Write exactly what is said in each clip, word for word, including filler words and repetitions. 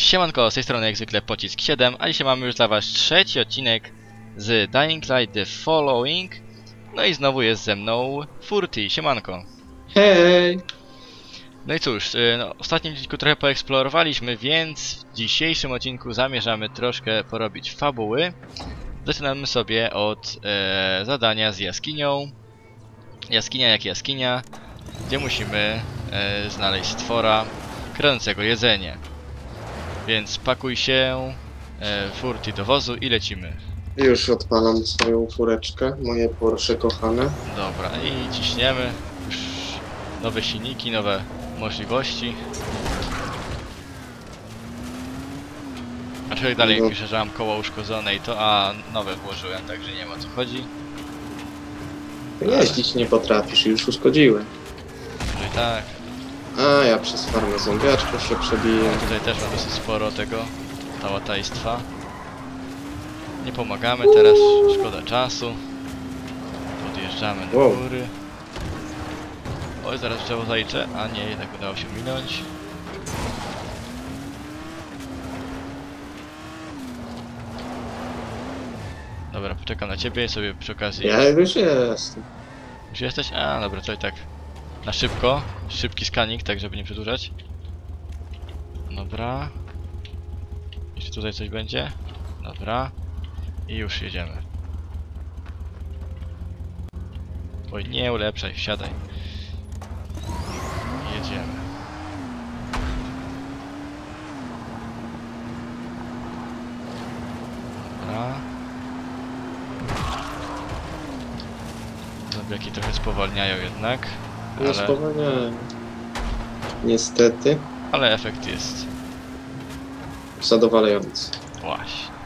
Siemanko, z tej strony jak zwykle Pocisk siedem, a dzisiaj mamy już dla was trzeci odcinek z Dying Light The Following. No i znowu jest ze mną Furty, siemanko. Hej! No i cóż, no, w ostatnim odcinku trochę poeksplorowaliśmy, więc w dzisiejszym odcinku zamierzamy troszkę porobić fabuły. Zaczynamy sobie od e, zadania z jaskinią. Jaskinia jak jaskinia, gdzie musimy e, znaleźć stwora kradącego jedzenie. Więc pakuj się, e, Furty, do wozu i lecimy. Już odpalam swoją fureczkę, moje Porsche kochane. Dobra, i ciśniemy. Już nowe silniki, nowe możliwości. Aczkolwiek dalej No. pisze, że mam koło uszkodzone i to, a nowe włożyłem, także nie wiem o co chodzi. Jeździć nie potrafisz, już uszkodziłem. Może i tak. A ja przez farmę zombiaczków się przebiję. No, tutaj też mam dosyć sporo tego tałatajstwa. Nie pomagamy teraz, szkoda czasu. Podjeżdżamy do Wow. góry. Oj, zaraz drzewo zajczę, a nie, jednak udało się minąć. Dobra, poczekam na ciebie i sobie przy okazji... Ja już jestem. Już jesteś? A, dobra, to i tak na szybko. Szybki skanik, tak żeby nie przedłużać. Dobra. Jeszcze tutaj coś będzie? Dobra. I już jedziemy. Oj, nie ulepszaj, wsiadaj. Jedziemy. Dobra. Zombiaki trochę spowalniają jednak. No Ale, spowalniałem. Niestety. ale efekt jest Zadowalający. właśnie.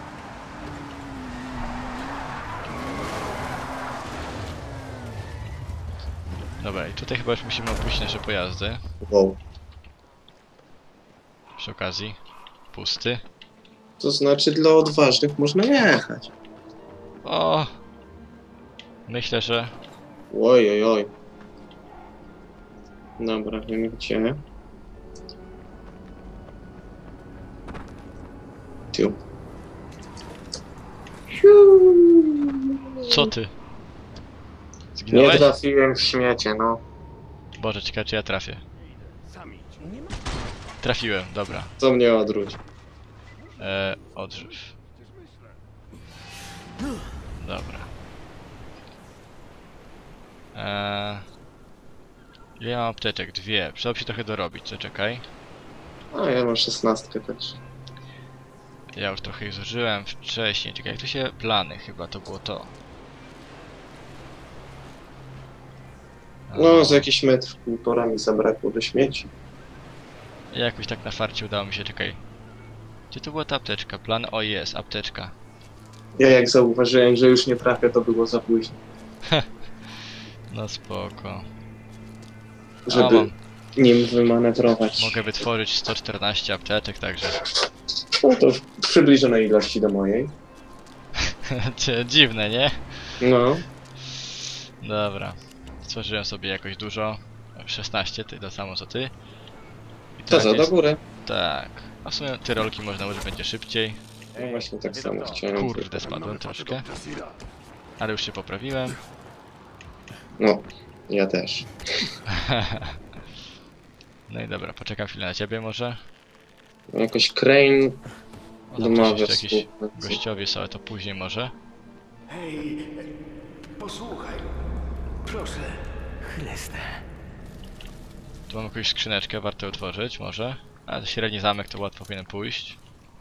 Dobra, i tutaj chyba już musimy opuścić nasze pojazdy. Wow. Przy okazji. Pusty. To znaczy dla odważnych można jechać. O! Myślę, że... Oj, oj, oj. Dobra, wiem gdzie. Tu. Co ty? Nie Zginąłeś? trafiłem w śmiecie, no. Boże, ciekawe czy ja trafię. Trafiłem, dobra. Co mnie odwróć? Eee, odrzuć. Dobra. Eee... Ile ja mam apteczek? Dwie. Przydałoby się trochę dorobić, zaczekaj. A ja mam szesnastkę też. Ja już trochę ich zużyłem wcześniej. Czekaj, jak to się... Plany chyba, to było to. No, z jakiś metr półtora mi zabrakło do śmieci. Jakoś tak na farcie udało mi się, czekaj. Gdzie to była ta apteczka? Plan? O, jest, apteczka. Ja jak zauważyłem, że już nie trafię, to było za późno. No spoko. Żeby mam. nim wymanewrować. Mogę wytworzyć sto czternaście apteczek, także... No to w przybliżonej ilości do mojej. Dziwne, nie? No. Dobra. Stworzyłem sobie jakoś dużo. szesnaście, ty to samo co ty. I To teraz co, do jest... góry? Tak. A w sumie te rolki można użyć będzie szybciej. No właśnie tak samo chciałem. Kurde, spadłem troszkę. Ale już się poprawiłem. No, ja też. No i dobra, poczekam chwilę na ciebie może. No, jakoś Crane O, tam też domawia jeszcze jakieś współpracy. gościowie są, ale to później może. Hej, posłuchaj, proszę. Chryste. Tu mam jakąś skrzyneczkę, warto ją otworzyć może. Ale średni zamek to łatwo powinien pójść.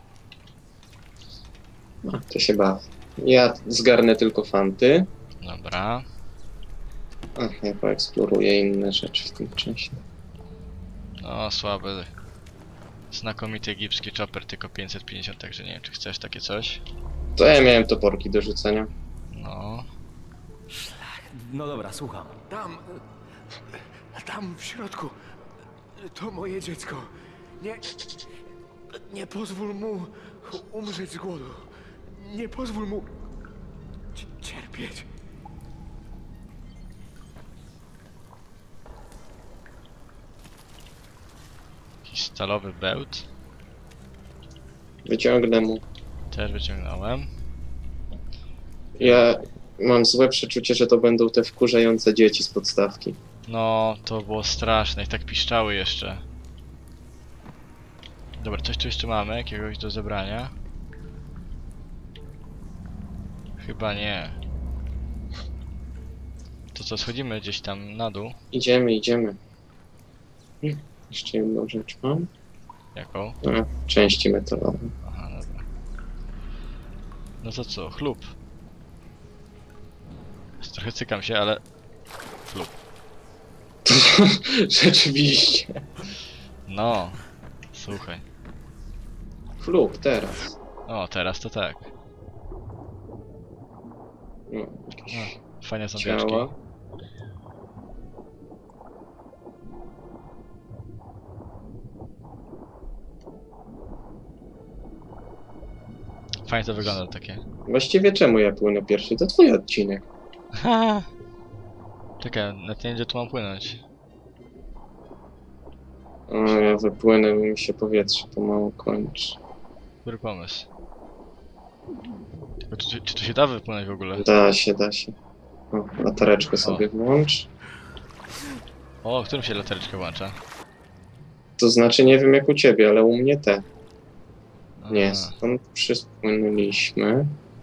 No, to się bawi. Ja zgarnę tylko fanty. Dobra. Ach, ja poeksploruję inne rzeczy w tym czasie. No, słaby. Znakomity egipski chopper, tylko pięćset pięćdziesiąt, także nie wiem, czy chcesz takie coś. To ja miałem toporki do rzucenia. No. No dobra, słucham. Tam, tam w środku, to moje dziecko. Nie, nie pozwól mu umrzeć z głodu. Nie pozwól mu c- cierpieć. Jakiś stalowy bełt. Wyciągnę mu. Też wyciągnąłem. Ja mam złe przeczucie, że to będą te wkurzające dzieci z podstawki. No, to było straszne, jak tak piszczały jeszcze. Dobra, coś tu jeszcze mamy, jakiegoś do zebrania? Chyba nie. To co, schodzimy gdzieś tam na dół? Idziemy, idziemy. Jeszcze jedną rzecz mam. Jaką? A, części metalowe. Aha, dobra. No to co, chlub. Trochę cykam się, ale... Chlub. Rzeczywiście. No. Słuchaj. Fluk, teraz. O, teraz to tak. No, No, fajne zombiaczki. ciała. Fajnie to wygląda takie. Właściwie czemu ja płynę pierwszy? To twój odcinek. Ha! Czekaj, na nie gdzie tu mam płynąć. O, ja wypłynę, mi się powietrze pomału kończy. Dobry pomysł. Tylko czy, czy to się da wypłynąć w ogóle? Da się, da się. O, latareczkę sobie włącz. O, którym się latareczka włącza? To znaczy, nie wiem jak u ciebie, ale u mnie te. Nie, Aha. stąd przyspłynęliśmy.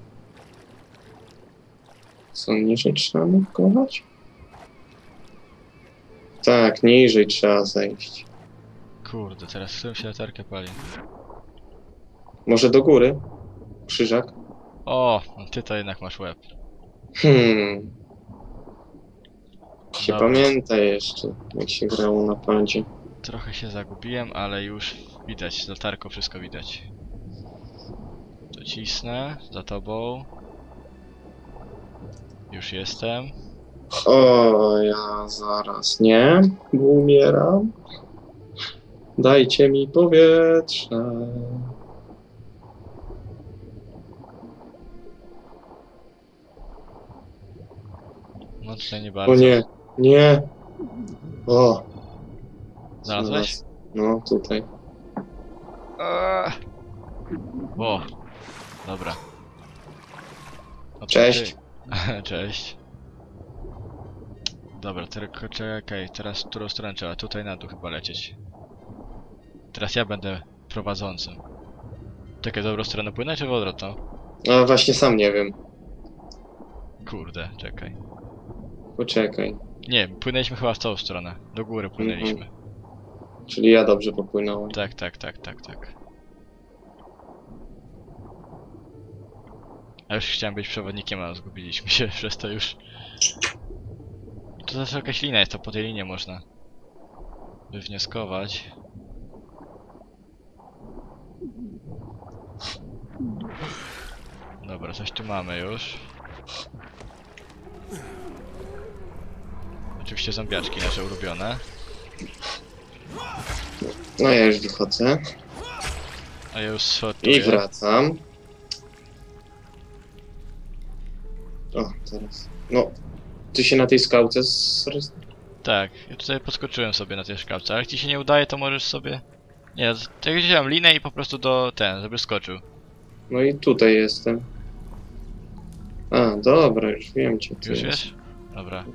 Co, niżej trzeba nurkować? Tak, niżej trzeba zejść. Kurde, teraz którym się latarkę pali? Może do góry? Krzyżak? O, no ty to jednak masz łeb. Hmm. Się Dobra. pamięta jeszcze, jak się grało na padzie. Trochę się zagubiłem, ale już widać, z latarką wszystko widać. Docisnę, za tobą. Już jestem. O, ja zaraz nie, bo umieram. Dajcie mi powietrze. No tutaj nie bardzo. O nie, nie. O. Znalazłeś? Znalazł. No, tutaj. Eee. O, dobra. No to Cześć. ty- Cześć. Dobra, tylko czekaj, teraz w którą stronę trzeba? Tutaj na dół chyba lecieć. Teraz ja będę prowadzącym. Czekaj, w dobrą stronę płynę czy w odwrotną? A właśnie sam nie wiem. Kurde, czekaj. Poczekaj. Nie, płynęliśmy chyba w tą stronę. Do góry płynęliśmy. Czyli ja dobrze popłynąłem. Tak, tak, tak, tak, tak. A już chciałem być przewodnikiem, ale zgubiliśmy się przez to już. Tu zawsze jakaś lina jest, to po tej linie można wywnioskować. Dobra, coś tu mamy już. Oczywiście zombiaczki nasze ulubione. No ja już wychodzę. A ja już I sortuję. wracam. O, teraz. No. Ty się na tej skałce z... Tak, ja tutaj podskoczyłem sobie na tej szkapce, ale jak ci się nie udaje, to możesz sobie... Nie, tak jak wziąłem linę i po prostu do ten, żeby skoczył. No i tutaj jestem. A, dobra, już wiem gdzie ty Już jest. wiesz? Dobra.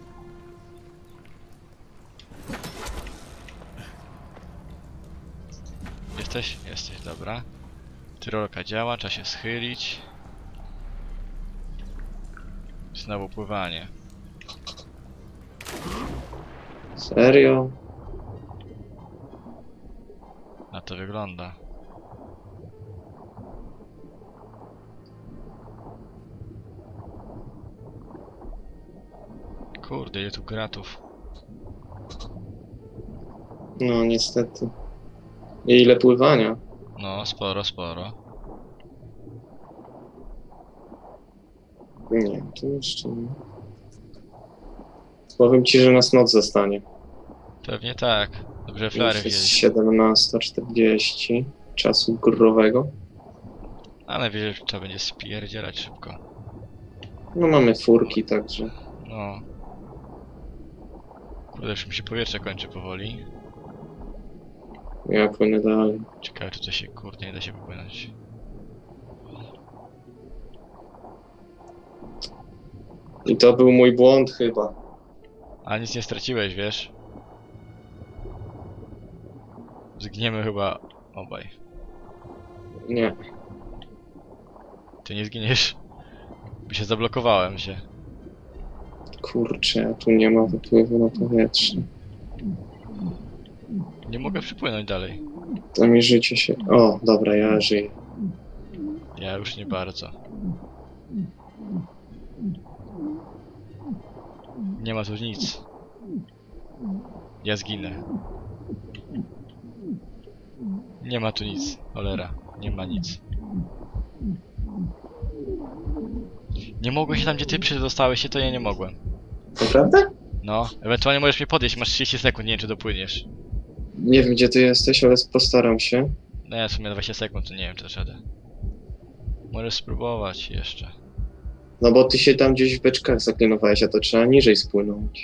Jesteś? Jesteś, dobra. Tyrolka działa, trzeba się schylić. Znowu pływanie. Serio? Na to wygląda. Kurde, ile tu gratów. No niestety. I ile pływania? No, sporo, sporo. Nie, to jeszcze nie. Powiem ci, że nas noc zostanie. Pewnie tak. Dobrze, flary Już jest wzięliśmy. siedemnasta czterdzieści czasu growego. A najwyżej trzeba będzie spierdzielać szybko. No mamy furki, także. No. Kurde, już mi się powietrze kończy powoli. Ja płynę dalej. Ciekawe, czy to się, kurde, nie da się popłynąć. I to był mój błąd chyba. A nic nie straciłeś, wiesz? Zginiemy chyba obaj. Nie. Ty nie zginiesz? By się zablokowałem się. Kurczę, a tu nie ma wypływu na powietrze. Nie mogę przypłynąć dalej. To mi życie się... O, dobra, ja żyję. Ja już nie bardzo. Nie ma tu nic. Ja zginę. Nie ma tu nic, cholera. Nie ma nic. Nie mogłem się tam, gdzie ty przedostałeś się, to ja nie mogłem. Naprawdę? No, ewentualnie możesz mnie podjeść, masz trzydzieści sekund, nie wiem czy dopłyniesz. Nie wiem, gdzie ty jesteś, ale postaram się. No ja w sumie dwadzieścia sekund, to nie wiem czy dasz radę. Możesz spróbować jeszcze. No bo ty się tam gdzieś w beczkach zaklinowałeś, a to trzeba niżej spłynąć.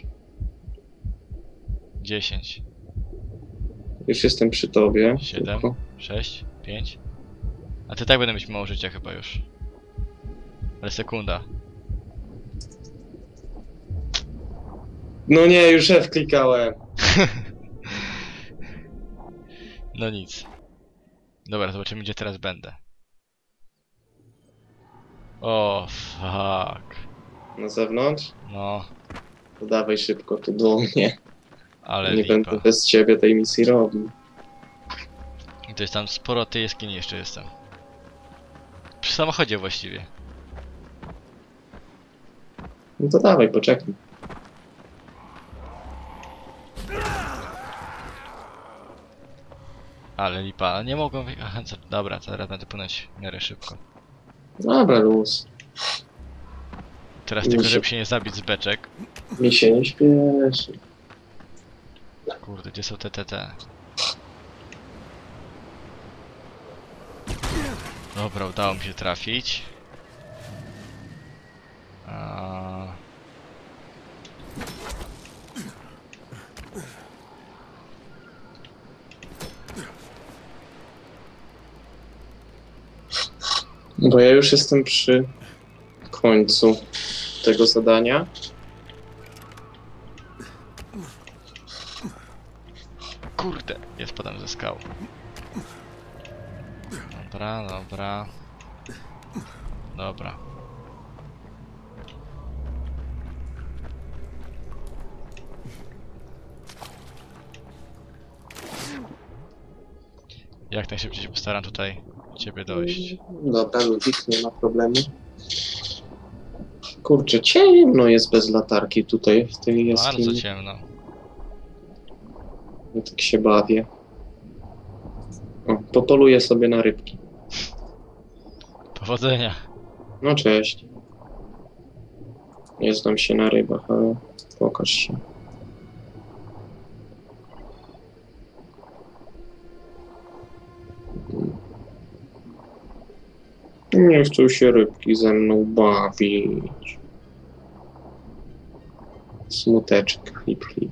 dziesięć, Już jestem przy tobie. siedem, tylko. sześć, pięć. A ty tak będę mieć mało życia chyba już. Ale sekunda. No nie, już F klikałem. No nic. Dobra, zobaczymy gdzie teraz będę. O, fuck. Na zewnątrz? No, To dawaj szybko tu do mnie. ale Nie lipa. będę bez ciebie tej misji robił. I to jest tam sporo tej jaskini jeszcze jestem. Przy samochodzie właściwie. No to dawaj, poczekaj. Ale lipa, nie mogą wy... Aha, co... dobra, teraz będę płynąć w miarę szybko. Dobra, luz. Teraz Mi tylko się- żeby się nie zabić z beczek. Mi się nie śpieszy. Kurde, gdzie są te te te? Dobra, udało mi się trafić. A... Bo ja już jestem przy końcu tego zadania. Kurde, ja spadam ze skał. Dobra, dobra. Dobra. Jak najszybciej się postaram tutaj do ciebie dojść. Dobra, Ludwik, nie ma problemu. Kurczę, ciemno jest bez latarki tutaj w tej Bardzo jaskini. ciemno. Ja tak się bawię. O, popoluję sobie na rybki. Powodzenia. No cześć. Nie znam się na rybach, ale pokaż się. Nie chcą się rybki ze mną bawić. Smuteczek, chlip, chlip.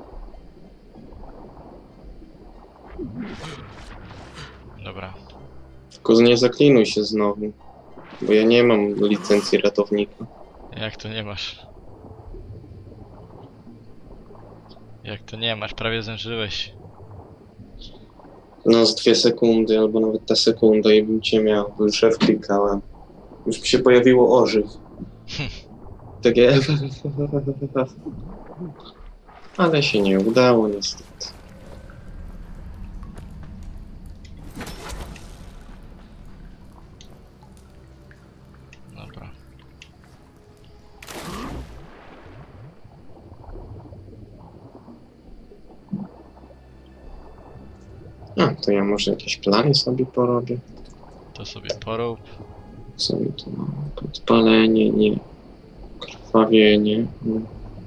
Dobra. Tylko nie zaklinuj się znowu, bo ja nie mam licencji ratownika. Jak to nie masz? Jak to nie masz? Prawie zdążyłeś. No z dwie sekundy, albo nawet ta sekunda i bym cię miał, bo już F klikałem. Już mi się pojawiło ożyw. Takie... Ale się nie udało niestety. Dobra. A, to ja może jakieś plany sobie porobię. To sobie porób. Co mi tu mam? Podpalenie, nie. Krwawienie. No.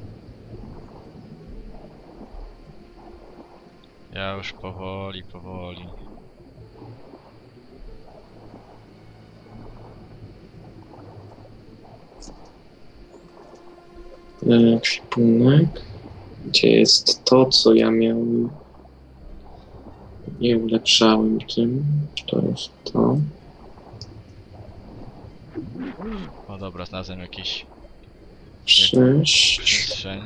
Ja już powoli, powoli. Ekwipunek. Gdzie jest to, co ja miałem? Nie ulepszałem tym. To jest to. O dobra, znalazłem jakiś Sześć. Przestrzeń.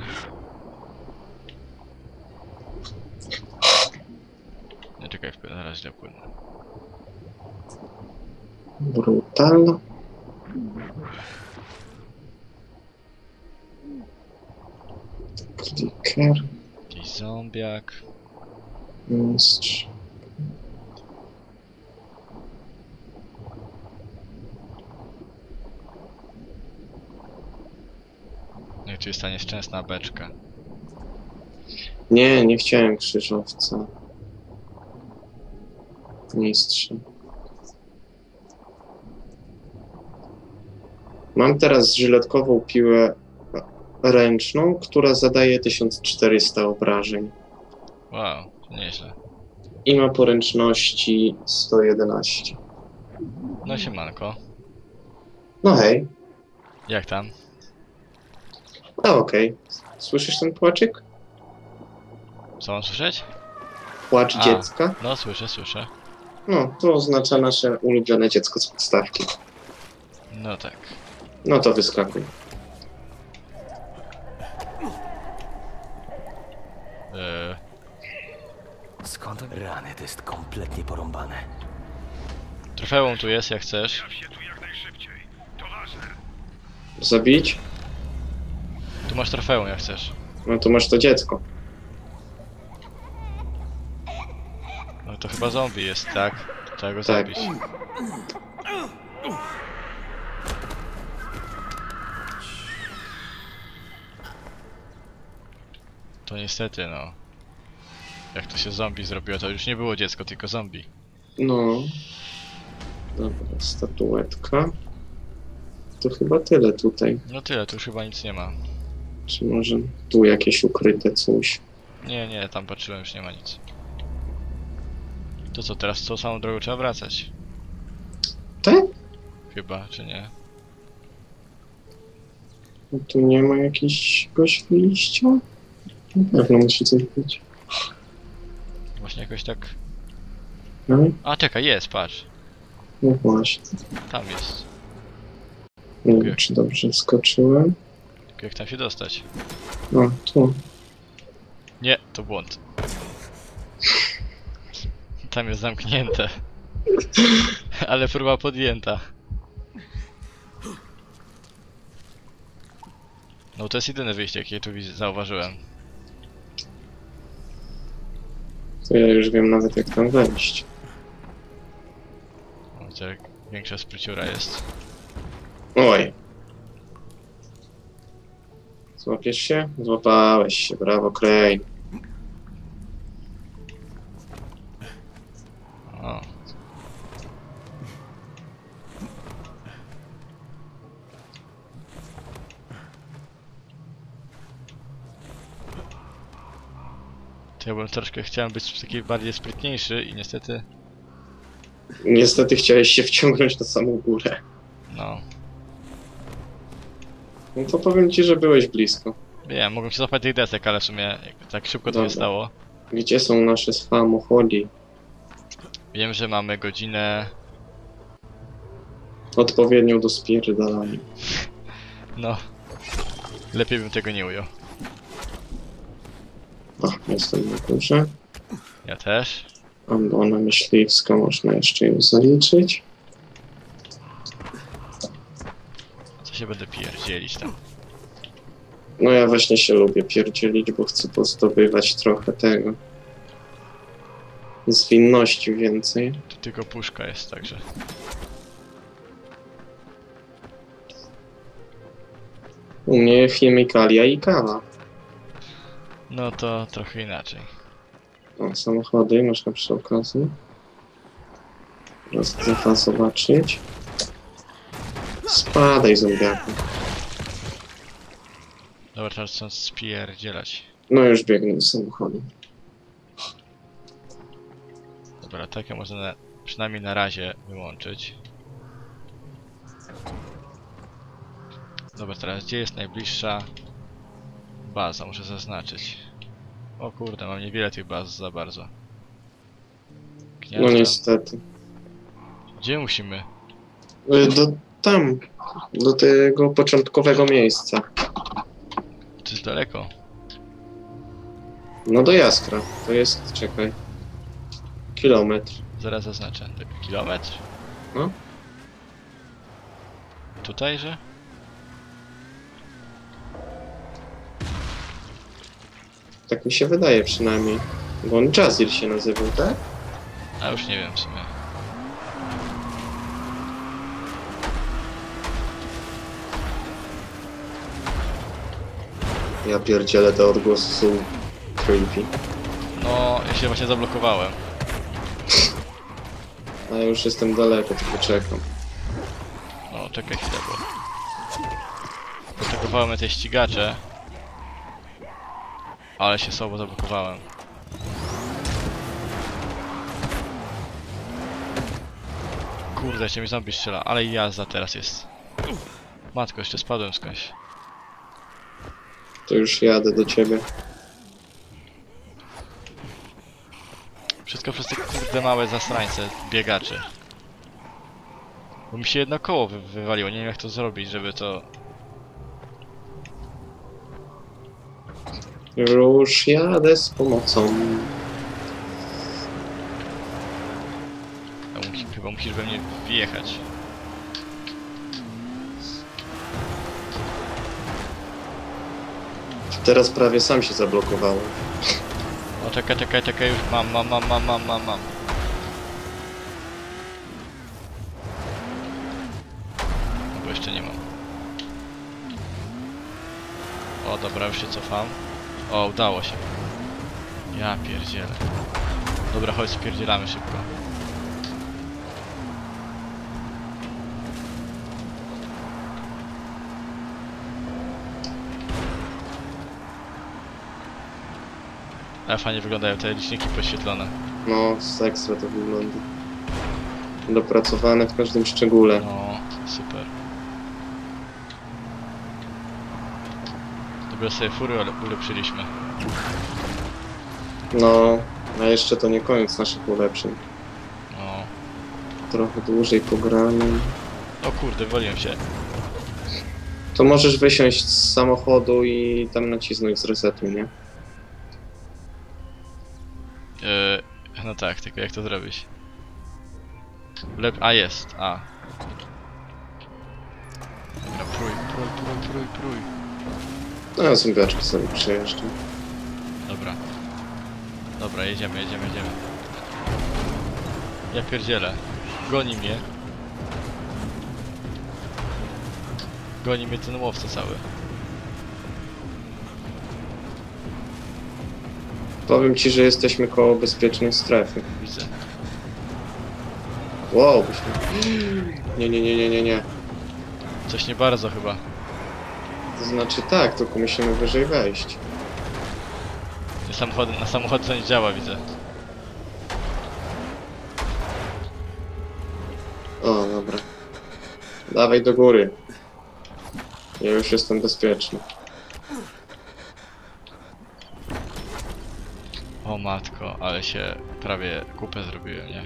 Nie czekaj, na razie ja płynę. Brutal. Kliker. Jakiś zombiak. Mistrz. No i tu jest ta nieszczęsna beczka. Nie, nie chciałem krzyżowca. Mistrz. Mam teraz żyletkową piłę ręczną, która zadaje tysiąc czterysta obrażeń. Wow, to nieźle. I ma poręczności sto jedenaście. No siemanko. No hej. Jak tam? No okej. Słyszysz ten płaczyk? Co mam słyszeć? Płacz A. dziecka? No słyszę, słyszę. No, to oznacza nasze ulubione dziecko z podstawki. No tak. No to wyskakuj. Eee, Skąd? Rany, to jest kompletnie porąbane. trofeum tu jest, jak chcesz. Zabić? Tu masz trofeum, jak chcesz. No to masz to dziecko. No to chyba zombie jest, tak? Trzeba go Tak. zabić. To niestety, no. Jak to się zombie zrobiło, to już nie było dziecko, tylko zombie. No. Dobra, statuetka. To chyba tyle tutaj. No tyle, tu już chyba nic nie ma. Czy może tu jakieś ukryte coś? Nie, nie, tam patrzyłem, już nie ma nic. To co, teraz tą samą drogą trzeba wracać? Tak? Chyba, czy nie? No tu nie ma jakiegoś wyjścia? Na pewno musi coś być. Właśnie jakoś tak... No, A, czekaj, jest, patrz. no właśnie. Tam jest. Nie wiem, czy dobrze skoczyłem. Tylko jak tam się dostać? No, tu. Nie, to błąd. Tam jest zamknięte. Ale próba podjęta. No to jest jedyne wyjście, jakie tu widzę- zauważyłem. To ja już wiem nawet jak tam wejść. O, to jak większa spryciura jest. Oj. Złapiesz się? Złapałeś się, brawo, Crane. O. To ja bym troszkę chciałem być taki bardziej sprytniejszy i niestety... Niestety chciałeś się wciągnąć na samą górę. No... No to powiem ci, że byłeś blisko. Wiem, mogłem się złapać tych desek, ale w sumie tak szybko to nie Dobra. stało. Gdzie są nasze samochody? Wiem, że mamy godzinę... Odpowiednią do spierdalania. No... Lepiej bym tego nie ujął. O, jestem na górze. Ja też. Ambona myśliwska, można jeszcze ją zaliczyć. Co się będę pierdzielić tam. No ja właśnie się lubię pierdzielić, bo chcę pozdobywać trochę tego. Zwinności więcej. Tu tylko puszka jest, także... U mnie chemikalia i kawa. No to trochę inaczej. O, samochody można przy okazji. Raz, dwa zobaczyć. Spadaj, zombiaku. Dobra, teraz chcę spierdzielać. No już biegnę do samochodu. Dobra, takie można na, przynajmniej na razie wyłączyć. Dobra, teraz gdzie jest najbliższa baza? Muszę zaznaczyć. O kurde, mam niewiele tych baz za bardzo. Gniazda. No niestety. Gdzie musimy? Y, Do tam. Do tego początkowego miejsca. to jest daleko. No do Jaskra. To jest, czekaj. Kilometr. Zaraz zaznaczę. Kilometr? No. Tutaj, że? Tak mi się wydaje przynajmniej. Bo on Jazir się nazywał, tak? A już nie wiem w sumie. Ja pierdzielę, te odgłosy są creepy. No, ja się właśnie zablokowałem. A ja już jestem daleko, tylko czekam. No, czekaj chwilę, bo... Zablokowałem mnie te ścigacze. Ale się słabo zablokowałem. Kurde, jeszcze mi zombie strzela, ale jazda teraz jest. Matko, jeszcze spadłem skądś. To już jadę do ciebie. Wszystko przez te kurde małe zasrańce, biegacze. Bo mi się jedno koło wy wywaliło, nie wiem jak to zrobić, żeby to... Już jadę z pomocą. A musi, chyba musisz we mnie wjechać. Teraz prawie sam się zablokowałem. No czekaj, czekaj, czekaj, już mam, mam, mam, mam, mam, mam, mam. No bo jeszcze nie mam. O, dobra, już się cofam. O, udało się. Ja pierdzielę. Dobra, chodź, spierdzielamy szybko. Ale fajnie wyglądają te liczniki podświetlone. No, z ekstra to wygląda. Dopracowane w każdym szczególe. No, super. Dobre sobie fury ale ulepszyliśmy. No, a jeszcze to nie koniec naszych ulepszeń. No. Trochę dłużej pogramy. O kurde, woliłem się. To możesz wysiąść z samochodu i tam nacisnąć z resetu, nie? Yy, no tak, tylko jak to zrobić? Lep... A jest, a. Dobra, prój, prój, prój, prój, prój. No, ja zębiaczki sobie przejeżdżam. Dobra. Dobra, jedziemy, jedziemy, jedziemy. Ja pierdzielę. Goni mnie. Goni mnie ten łowca cały. Powiem ci, że jesteśmy koło bezpiecznej strefy. Widzę. Wow, byśmy... Nie, nie, nie, nie, nie, nie. Coś nie bardzo chyba. To znaczy tak, tylko musimy wyżej wejść. Na samochody, na samochody to nie działa, widzę. O, dobra. Dawaj do góry. Ja już jestem bezpieczny. O matko, ale się prawie kupę zrobiłem, nie?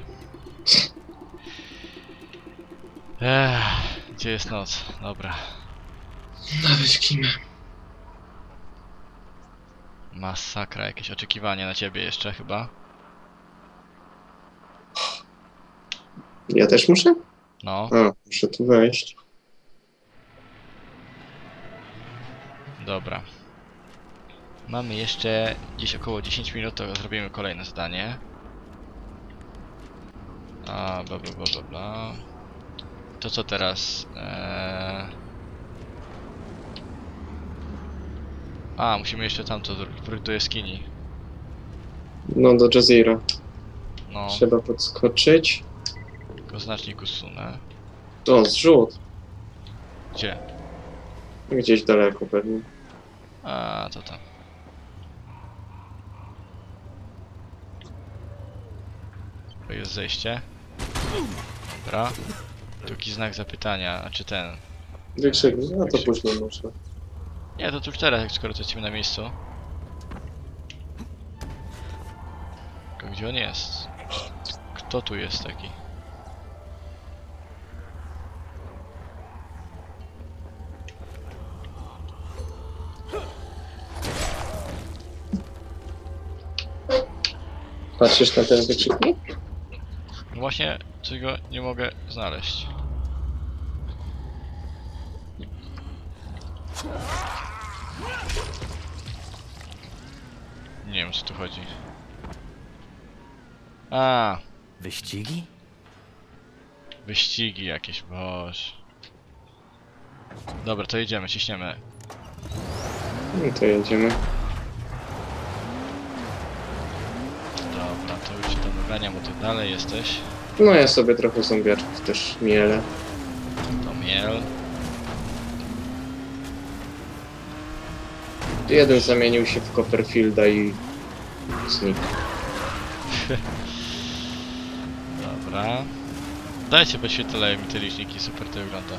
Ech, gdzie jest noc? Dobra. Nawet kimę. Masakra, jakieś oczekiwanie na ciebie jeszcze chyba. Ja też muszę? No, A, muszę tu wejść. dobra. Mamy jeszcze gdzieś około dziesięć minut, to zrobimy kolejne zadanie. A, bla bla bla bla bla. To co teraz? Eee... A, musimy jeszcze tamto zrobić, wróć do jaskini. No, do Jazira. No, Trzeba podskoczyć. tylko znacznik usunę. O, zrzut. Gdzie? Gdzieś daleko pewnie. A, to tam. To jest zejście. Dobra. Tu jakiś znak zapytania, a czy ten? Wykrzyknik, no to później muszę. Nie, to tu już teraz, jak skoro to jesteśmy na miejscu. Tylko gdzie on jest? Kto tu jest taki? Patrzysz na ten wykrzyknik? No właśnie, czego nie mogę znaleźć. Nie wiem, co tu chodzi. A, Wyścigi? wyścigi jakieś, boże. Dobra, to jedziemy, ciśniemy. No to jedziemy. Dobra, to już się tam doganiam, bo ty dalej jesteś. No ja sobie trochę zombiaczków też mielę. To miel. Jeden zamienił się w Copperfielda i znikł. Dobra. Dajcie, podświetlają mi te liczniki, super to wygląda.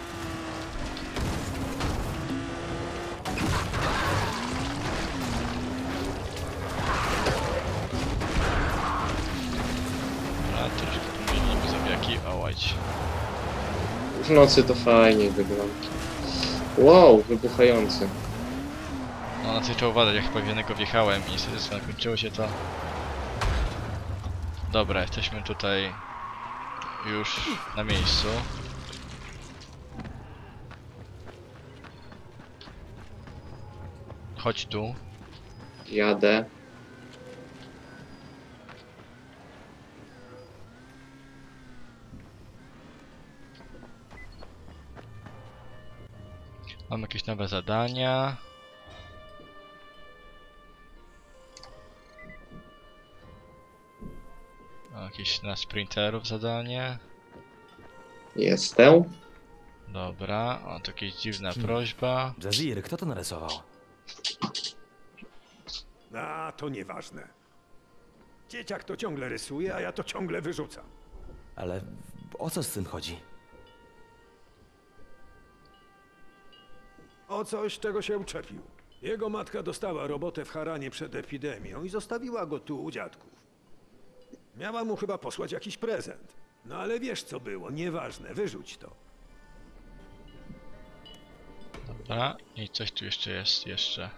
Dobra, troszkę pomienimy zabiaki, o łajcie. W nocy to fajnie wygląda. Wow, wybuchający. No na coś trzeba uważać, ja chyba w jednego wjechałem i niestety zakończyło się to. Dobra, jesteśmy tutaj już na miejscu. Chodź tu. Jadę. Mam jakieś nowe zadania. Mam jakieś na sprinterów zadanie. Jestem. Dobra, o to jakaś dziwna Hmm. prośba. Jazir, kto to narysował? A, to nieważne. Dzieciak to ciągle rysuje, a ja to ciągle wyrzucam. Ale o co z tym chodzi? O coś, czego się uczepił. Jego matka dostała robotę w Haranie przed epidemią i zostawiła go tu u dziadków. Miała mu chyba posłać jakiś prezent. No ale wiesz co było, nieważne, wyrzuć to. Dobra, i coś tu jeszcze jest, jeszcze.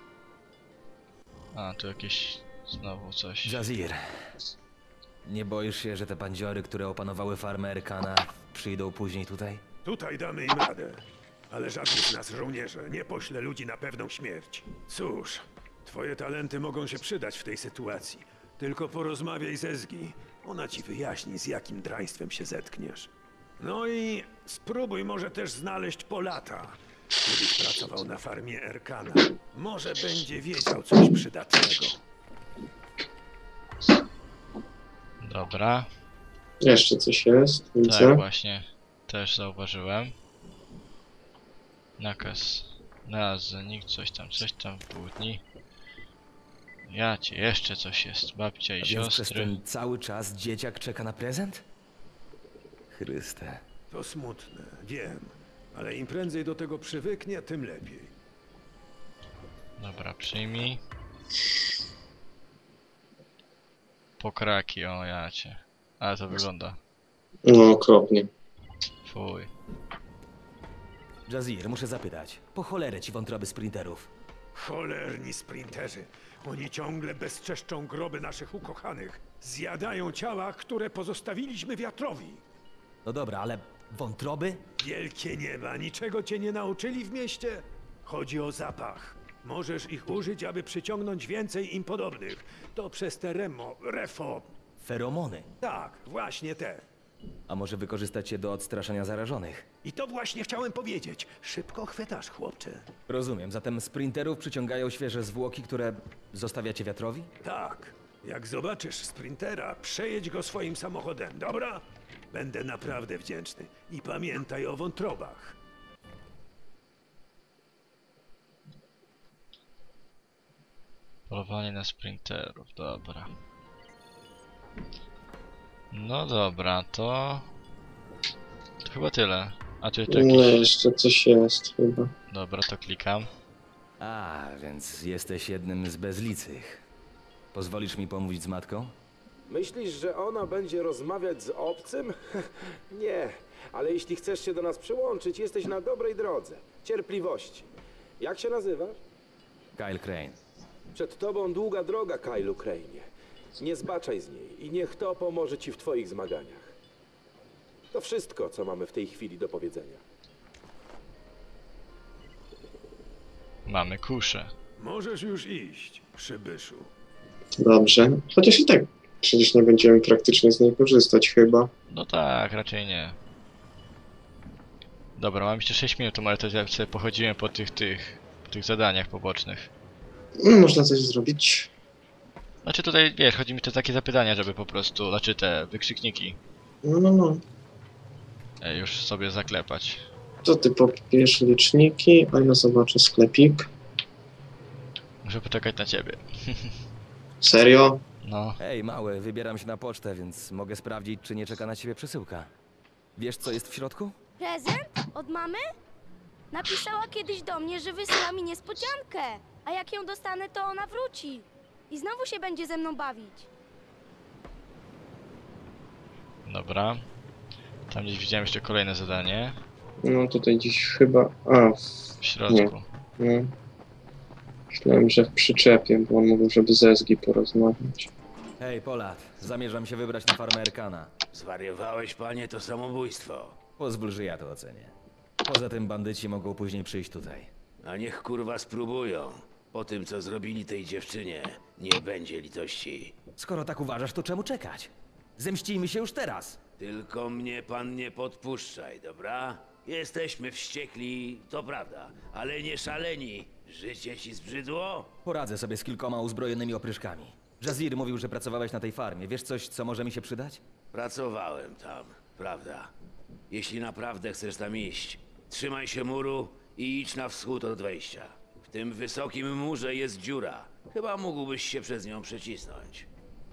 A, tu jakieś znowu coś. Jazir, nie boisz się, że te bandziory, które opanowały farmę Erkana, przyjdą później tutaj? Tutaj damy im radę. Ale żadnych z nas żołnierze nie pośle ludzi na pewną śmierć. Cóż, twoje talenty mogą się przydać w tej sytuacji. Tylko porozmawiaj z Ezgi. Ona ci wyjaśni, z jakim draństwem się zetkniesz. No i spróbuj może też znaleźć Polata. Kiedyś pracował na farmie Erkana. Może będzie wiedział coś przydatnego. Dobra, Jeszcze coś jest, widzę. tak właśnie, też zauważyłem. Nakaz, nazewnik, coś tam, coś tam, w pół dni. Ja cię, jeszcze coś jest, babcia i A więc przez siostry. ten cały czas dzieciak czeka na prezent? Chryste. To smutne, wiem. Ale im prędzej do tego przywyknie, tym lepiej. Dobra, przyjmij. Pokraki, o ja cię. Ale to wygląda. No okropnie. Fuj. Jazir, muszę zapytać. Po cholerę ci wątroby sprinterów. Cholerni sprinterzy. Oni ciągle bezczeszczą groby naszych ukochanych. Zjadają ciała, które pozostawiliśmy wiatrowi. No dobra, ale wątroby? Wielkie nieba, niczego cię nie nauczyli w mieście? Chodzi o zapach. Możesz ich użyć, aby przyciągnąć więcej im podobnych. To przez te remo, refo. Feromony. Tak, właśnie te. A może wykorzystać je do odstraszania zarażonych? I to właśnie chciałem powiedzieć. Szybko chwytasz, chłopcze. Rozumiem, zatem sprinterów przyciągają świeże zwłoki, które zostawiacie wiatrowi? Tak. Jak zobaczysz sprintera, przejedź go swoim samochodem, dobra? Będę naprawdę wdzięczny. I pamiętaj o wątrobach. Polowanie na sprinterów, dobra. No dobra, to... To chyba tyle. A tu jeszcze Nie, jakiś... jeszcze coś jest chyba. Dobra, to klikam. A, więc jesteś jednym z bezlicych. Pozwolisz mi pomówić z matką? Myślisz, że ona będzie rozmawiać z obcym? Nie, ale jeśli chcesz się do nas przyłączyć, jesteś na dobrej drodze. Cierpliwości. Jak się nazywasz? Kyle Crane. Przed tobą długa droga, Kylu Crane'ie. Nie zbaczaj z niej i niech to pomoże ci w twoich zmaganiach. To wszystko, co mamy w tej chwili do powiedzenia. Mamy kuszę. Możesz już iść, przybyszu. Dobrze. Chociaż i tak przecież nie będziemy praktycznie z niej korzystać chyba. No tak, raczej nie. Dobra, mam jeszcze sześć minut, ale to ja sobie pochodziłem po tych, tych, po tych zadaniach pobocznych. No, można coś zrobić. Znaczy tutaj, wiesz, chodzi mi o takie zapytania, żeby po prostu, znaczy te wykrzykniki No, no, no. e, już sobie zaklepać. To ty popiesz liczniki, a ja zobaczę sklepik. Muszę poczekać na ciebie. Serio? No, Hej, mały, wybieram się na pocztę, więc mogę sprawdzić, czy nie czeka na ciebie przesyłka. Wiesz, co jest w środku? Prezent? Od mamy? Napisała kiedyś do mnie, że wysyła mi niespodziankę. A jak ją dostanę, to ona wróci. I znowu się będzie ze mną bawić. dobra. Tam gdzieś widziałem jeszcze kolejne zadanie. No tutaj gdzieś chyba... A, w... W środku. no. Myślałem, że w przyczepie, bo on mówił, żeby ze Ezgi porozmawiać. Hej, Polat, zamierzam się wybrać na farmę Erkana. Zwariowałeś, panie, to samobójstwo. Pozwól, że ja to ocenię. Poza tym bandyci mogą później przyjść tutaj. A niech kurwa spróbują. Po tym, co zrobili tej dziewczynie, nie będzie litości. Skoro tak uważasz, to czemu czekać? Zemścijmy się już teraz! Tylko mnie pan nie podpuszczaj, dobra? Jesteśmy wściekli, to prawda, ale nie szaleni. Życie ci zbrzydło? Poradzę sobie z kilkoma uzbrojonymi opryszkami. Jazir mówił, że pracowałeś na tej farmie. Wiesz coś, co może mi się przydać? Pracowałem tam, prawda? Jeśli naprawdę chcesz tam iść, trzymaj się muru i idź na wschód od wejścia. W tym wysokim murze jest dziura. Chyba mógłbyś się przez nią przecisnąć.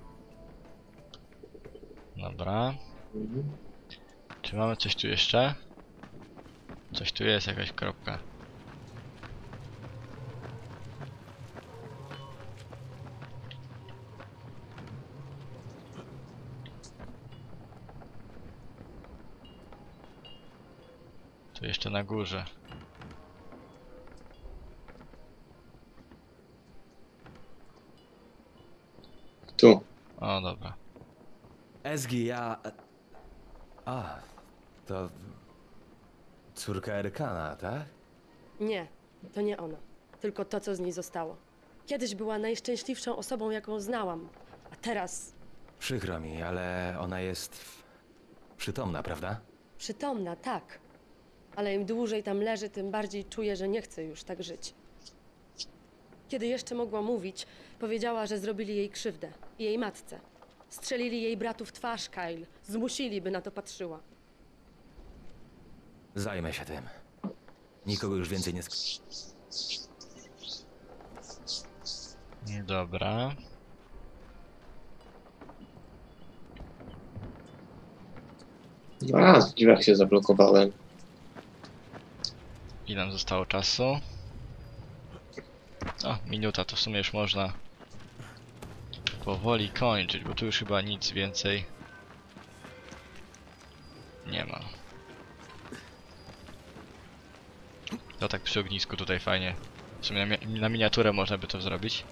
Dobra. Czy mamy coś tu jeszcze? Coś tu jest, jakaś kropka. Tu jeszcze na górze. Tu. O, dobra. Ezgi, ja... A, to... Córka Erkana, tak? Nie, to nie ona. Tylko to, co z niej zostało. Kiedyś była najszczęśliwszą osobą, jaką znałam. A teraz Przykro mi, ale ona jest... w- przytomna, prawda? przytomna, tak. Ale im dłużej tam leży, tym bardziej czuję, że nie chce już tak żyć. Kiedy jeszcze mogła mówić, powiedziała, że zrobili jej krzywdę. I jej matce. Strzelili jej bratu w twarz, Kyle. Zmusili, by na to patrzyła. Zajmę się tym. Nikogo już więcej nie... sk- Dobra. A, w drzwiach się zablokowałem. Ile nam zostało czasu? O, minuta, to w sumie już można powoli kończyć, bo tu już chyba nic więcej nie ma. To tak przy ognisku tutaj fajnie. W sumie na, mi na miniaturę można by to zrobić.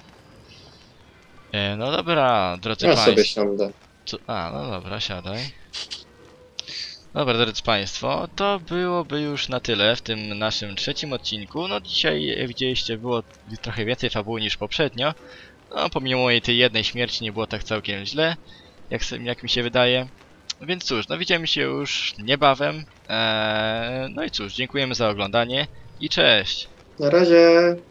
E, no dobra, drodzy Ja państwo. sobie siądę. Co? A, no dobra, siadaj. Dobra, drodzy państwo, to byłoby już na tyle w tym naszym trzecim odcinku. No dzisiaj, jak widzieliście, było trochę więcej fabuły niż poprzednio. No, pomimo mojej tej jednej śmierci nie było tak całkiem źle, jak, jak mi się wydaje. Więc cóż, no widzimy się już niebawem. Eee, no i cóż, dziękujemy za oglądanie i cześć! Na razie!